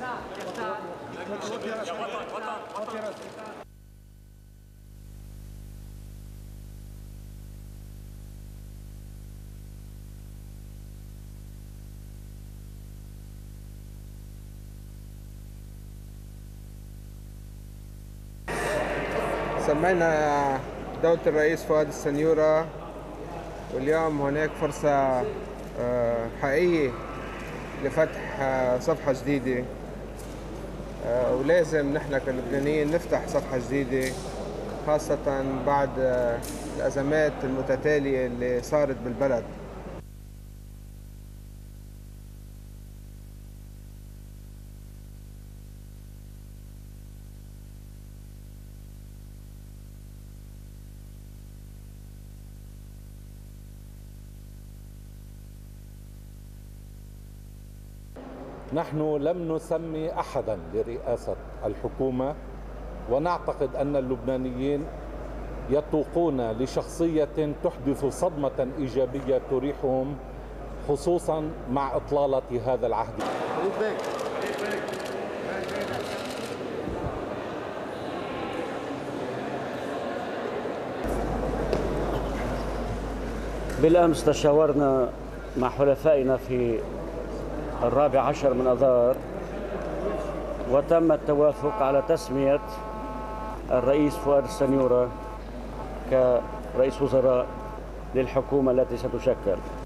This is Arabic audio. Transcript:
سمينا دولة الرئيس فؤاد السنيورة، واليوم هناك فرصة حقيقية لفتح صفحة جديدة، ولازم نحن كلبنانيين نفتح صفحة جديدة، خاصة بعد الأزمات المتتالية اللي صارت بالبلد. نحن لم نسمي أحدا لرئاسة الحكومة، ونعتقد أن اللبنانيين يتوقون لشخصية تحدث صدمة إيجابية تريحهم، خصوصا مع إطلالة هذا العهد. بالأمس تشاورنا مع حلفائنا في 14 من آذار، وتم التوافق على تسمية الرئيس فؤاد السنيورة كرئيس وزراء للحكومة التي ستشكل.